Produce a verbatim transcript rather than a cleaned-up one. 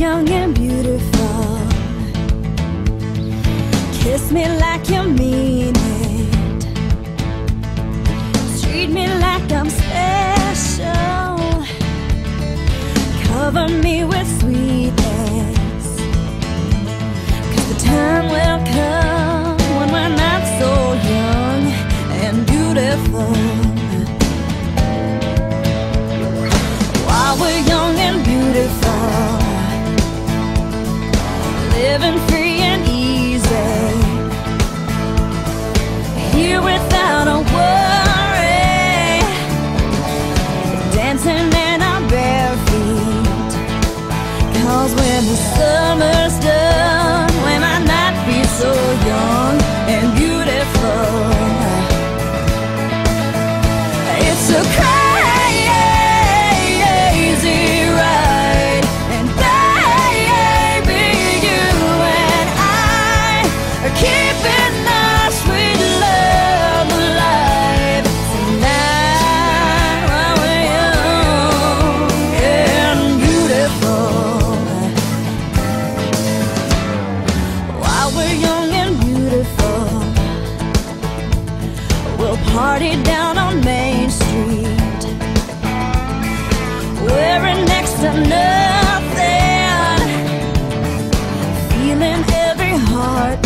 young and beautiful. Kiss me like you mean it. Treat me like I'm special. Cover me with sweetness, 'cause the time will come when we're not so young and beautiful. While we're young and beautiful, living free and easy, here without a worry, dancing in our bare feet. 'Cause when the summer's done, we might not be so young and beautiful. It's a crazy ride, and baby, you and I are keeping our sweet love alive tonight while we're young and beautiful. While we're young and beautiful, we'll party down on Main Street, wearing next to nothing, feeling every heart